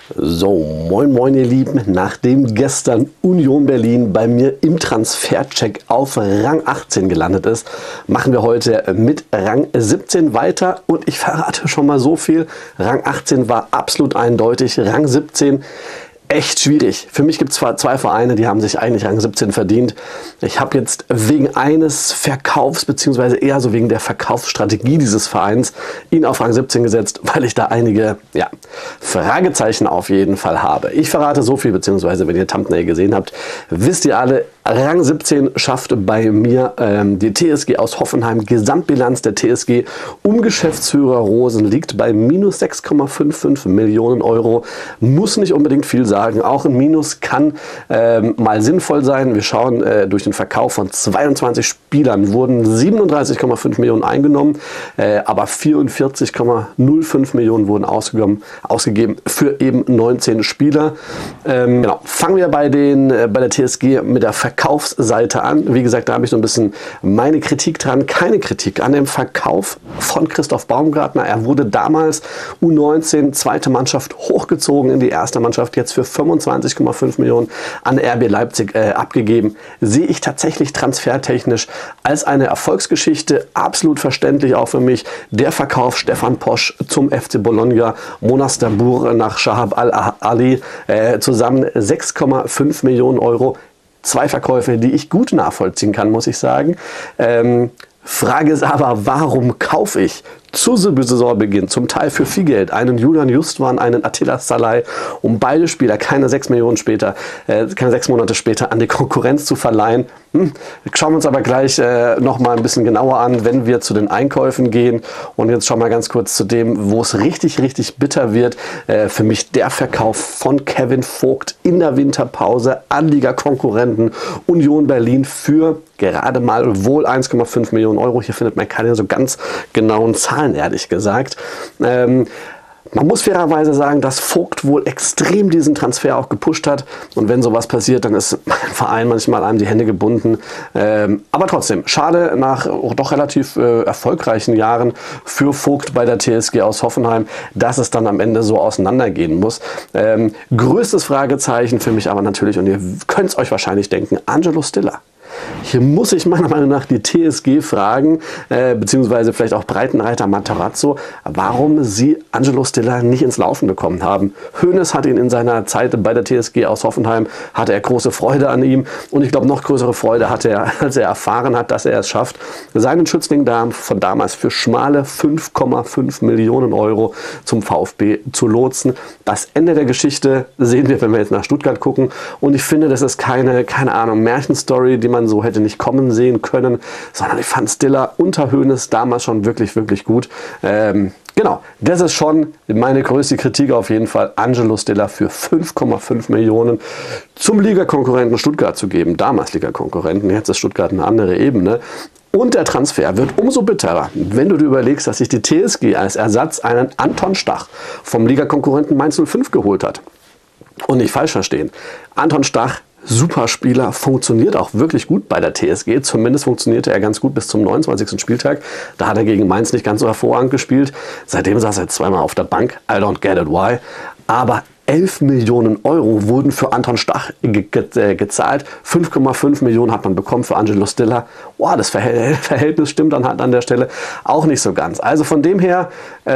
So, moin moin ihr Lieben, nachdem gestern Union Berlin bei mir im Transfercheck auf Rang 18 gelandet ist, machen wir heute mit Rang 17 weiter und ich verrate schon mal so viel, Rang 18 war absolut eindeutig, Rang 17 echt schwierig. Für mich gibt es zwar zwei Vereine, die haben sich eigentlich Rang 17 verdient. Ich habe jetzt wegen eines Verkaufs, beziehungsweise eher so wegen der Verkaufsstrategie dieses Vereins, ihn auf Rang 17 gesetzt, weil ich da einige Fragezeichen auf jeden Fall habe. Ich verrate so viel, beziehungsweise wenn ihr Thumbnail gesehen habt, wisst ihr alle, Rang 17 schafft bei mir die TSG aus Hoffenheim. Gesamtbilanz der TSG um Geschäftsführer Rosen liegt bei minus 6,55 Millionen Euro. Muss nicht unbedingt viel sagen. Auch ein Minus kann mal sinnvoll sein. Wir schauen, durch den Verkauf von 22 Spielern wurden 37,5 Millionen eingenommen, aber 44,05 Millionen wurden ausgegeben für eben 19 Spieler. Genau. Fangen wir bei der TSG mit der Verkaufsseite an. Wie gesagt, da habe ich so ein bisschen meine Kritik dran. Keine Kritik an dem Verkauf von Christoph Baumgartner. Er wurde damals U19 zweite Mannschaft hochgezogen in die erste Mannschaft, jetzt für 25,5 Millionen an RB Leipzig abgegeben. Sehe ich tatsächlich transfertechnisch als eine Erfolgsgeschichte. Absolut verständlich auch für mich. Der Verkauf Stefan Posch zum FC Bologna, Monas Dabbur nach Shahab Al-Ali, zusammen 6,5 Millionen Euro. Zwei Verkäufe, die ich gut nachvollziehen kann, muss ich sagen. Frage ist aber, warum kaufe ich zu Saisonbeginn zum Teil für viel Geld einen Julian Justwan, einen Attila Szalai, um beide Spieler keine 6 Monate später an die Konkurrenz zu verleihen? Schauen wir uns aber gleich noch mal ein bisschen genauer an, wenn wir zu den Einkäufen gehen. Und jetzt schauen wir ganz kurz zu dem, wo es richtig, richtig bitter wird. Für mich der Verkauf von Kevin Vogt in der Winterpause an Liga-Konkurrenten Union Berlin für gerade mal wohl 1,5 Millionen Euro. Hier findet man keine so ganz genauen Zahlen, ehrlich gesagt. Man muss fairerweise sagen, dass Vogt wohl extrem diesen Transfer auch gepusht hat. Und wenn sowas passiert, dann ist mein Verein manchmal einem die Hände gebunden. Aber trotzdem, schade nach doch relativ erfolgreichen Jahren für Vogt bei der TSG aus Hoffenheim, dass es dann am Ende so auseinandergehen muss. Größtes Fragezeichen für mich aber natürlich, und ihr könnt es euch wahrscheinlich denken, Angelo Stiller. Hier muss ich meiner Meinung nach die TSG fragen, beziehungsweise vielleicht auch Breitenreiter Matarazzo, warum sie Angelo Stiller nicht ins Laufen bekommen haben. Hoeneß hat ihn in seiner Zeit bei der TSG aus Hoffenheim, hatte er große Freude an ihm und ich glaube noch größere Freude hatte er, als er erfahren hat, dass er es schafft, seinen Schützling von damals für schmale 5,5 Millionen Euro zum VfB zu lotsen. Das Ende der Geschichte sehen wir, wenn wir jetzt nach Stuttgart gucken, und ich finde, das ist keine Ahnung, Märchenstory, die man so hätte nicht kommen sehen können, sondern ich fand Stiller unter Hoeneß damals schon wirklich, wirklich gut. Genau, das ist schon meine größte Kritik auf jeden Fall, Angelo Stiller für 5,5 Millionen zum Ligakonkurrenten Stuttgart zu geben. Damals Ligakonkurrenten, jetzt ist Stuttgart eine andere Ebene. Und der Transfer wird umso bitterer, wenn du dir überlegst, dass sich die TSG als Ersatz einen Anton Stach vom Ligakonkurrenten Mainz 05 geholt hat. Und nicht falsch verstehen, Anton Stach, super Spieler, funktioniert auch wirklich gut bei der TSG. Zumindest funktionierte er ganz gut bis zum 29. Spieltag. Da hat er gegen Mainz nicht ganz so hervorragend gespielt. Seitdem saß er zweimal auf der Bank. I don't get it why. Aber 11 Millionen Euro wurden für Anton Stach gezahlt. 5,5 Millionen hat man bekommen für Angelo Stiller. Wow, das Verhältnis stimmt dann halt an der Stelle auch nicht so ganz. Also von dem her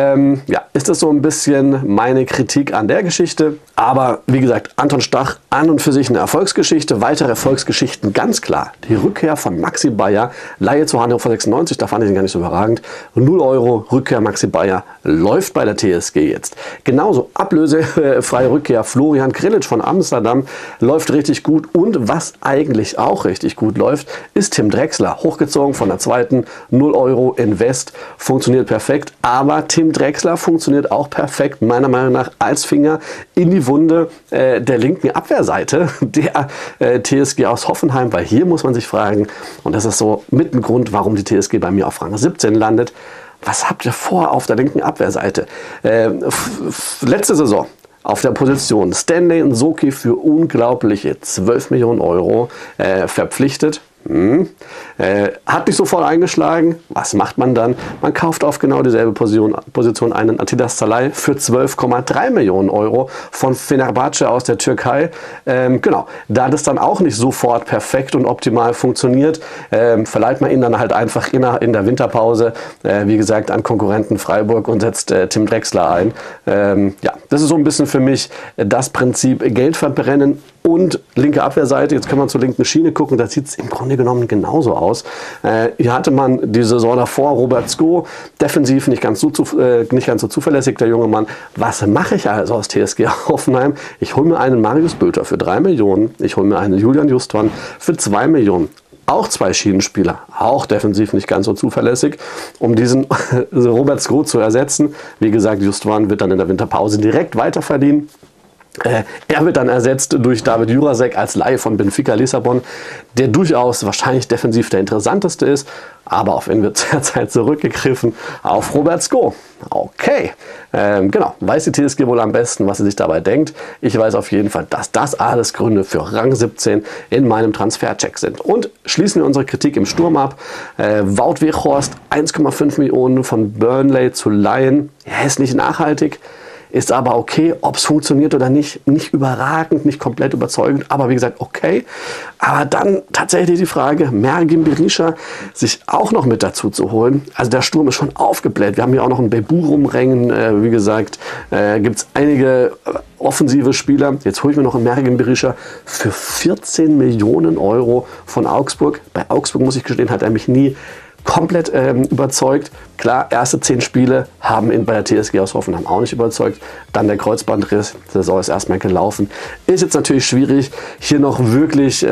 ist das so ein bisschen meine Kritik an der Geschichte. Aber wie gesagt, Anton Stach an und für sich eine Erfolgsgeschichte. Weitere Erfolgsgeschichten ganz klar. Die Rückkehr von Maxi Bayer, Leihe zu Hannover 96, da fand ich ihn gar nicht so überragend. 0 Euro Rückkehr Maxi Bayer läuft bei der TSG jetzt. Genauso ablösefrei Rückkehr Florian Grillitsch von Amsterdam läuft richtig gut, und was eigentlich auch richtig gut läuft, ist Tim Drexler, hochgezogen von der zweiten, 0 Euro Invest, funktioniert perfekt, aber Tim Drexler funktioniert auch perfekt meiner Meinung nach als Finger in die Wunde der linken Abwehrseite der TSG aus Hoffenheim, weil hier muss man sich fragen, und das ist so mit ein Grund, warum die TSG bei mir auf Rang 17 landet: Was habt ihr vor auf der linken Abwehrseite? Letzte Saison auf der Position Stanley Nsoki für unglaubliche 12 Millionen Euro verpflichtet. Hat nicht sofort eingeschlagen. Was macht man dann? Man kauft auf genau dieselbe Position einen Atidas Salai für 12,3 Millionen Euro von Fenerbahce aus der Türkei. Genau, da das dann auch nicht sofort perfekt und optimal funktioniert, verleiht man ihn dann halt einfach in der Winterpause, wie gesagt, an Konkurrenten Freiburg und setzt Tim Drexler ein. Ja, das ist so ein bisschen für mich das Prinzip Geld verbrennen und linke Abwehrseite. Jetzt kann man zur linken Schiene gucken, da sieht es im Grunde genommen genauso aus. Hier hatte man die Saison davor Robert Sko, defensiv nicht ganz so zuverlässig, der junge Mann. Was mache ich also aus TSG Hoffenheim? Ich hole mir einen Marius Bülter für 3 Millionen, ich hole mir einen Julian Justwan für 2 Millionen. Auch 2 Schienenspieler, auch defensiv nicht ganz so zuverlässig, um diesen Robert Sko zu ersetzen. Wie gesagt, Justwan wird dann in der Winterpause direkt weiterverliehen. Er wird dann ersetzt durch David Jurasek als Leihe von Benfica Lissabon, der durchaus wahrscheinlich defensiv der interessanteste ist. Aber auf wen wird derzeit zurückgegriffen? Auf Robert Sko. Okay, genau. Weiß die TSG wohl am besten, was sie sich dabei denkt. Ich weiß auf jeden Fall, dass das alles Gründe für Rang 17 in meinem Transfercheck sind. Und schließen wir unsere Kritik im Sturm ab. Wout Weghorst, 1,5 Millionen von Burnley zu leihen. Er ist nicht nachhaltig. Ist aber okay, ob es funktioniert oder nicht. Nicht überragend, nicht komplett überzeugend, aber wie gesagt, okay. Aber dann tatsächlich die Frage, Mergim Berisha sich auch noch mit dazu zu holen. Also der Sturm ist schon aufgebläht. Wir haben hier auch noch einen Bebu rumrennen. Wie gesagt, gibt es einige offensive Spieler. Jetzt hole ich mir noch einen Mergim Berisha für 14 Millionen Euro von Augsburg. Bei Augsburg, muss ich gestehen, hat er mich nie komplett überzeugt. Klar, erste 10 Spiele haben ihn bei der TSG aus Hoffenheim auch nicht überzeugt. Dann der Kreuzbandriss, die Saison ist erstmal gelaufen. Ist jetzt natürlich schwierig, hier noch wirklich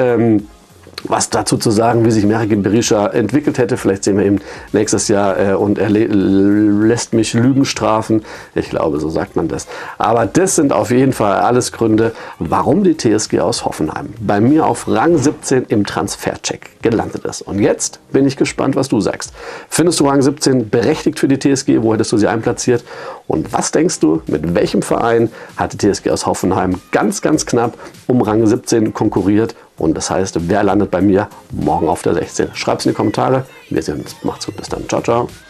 was dazu zu sagen, wie sich Mergim Berisha entwickelt hätte. Vielleicht sehen wir ihn nächstes Jahr und er lässt mich Lügen strafen. Ich glaube, so sagt man das. Aber das sind auf jeden Fall alles Gründe, warum die TSG aus Hoffenheim bei mir auf Rang 17 im Transfercheck gelandet ist. Und jetzt bin ich gespannt, was du sagst. Findest du Rang 17 berechtigt für die TSG? Wo hättest du sie einplatziert? Und was denkst du, mit welchem Verein hat die TSG aus Hoffenheim ganz, ganz knapp um Rang 17 konkurriert? Und das heißt, wer landet bei mir morgen auf der 16? Schreib's in die Kommentare. Wir sehen uns. Macht's gut. Bis dann. Ciao, ciao.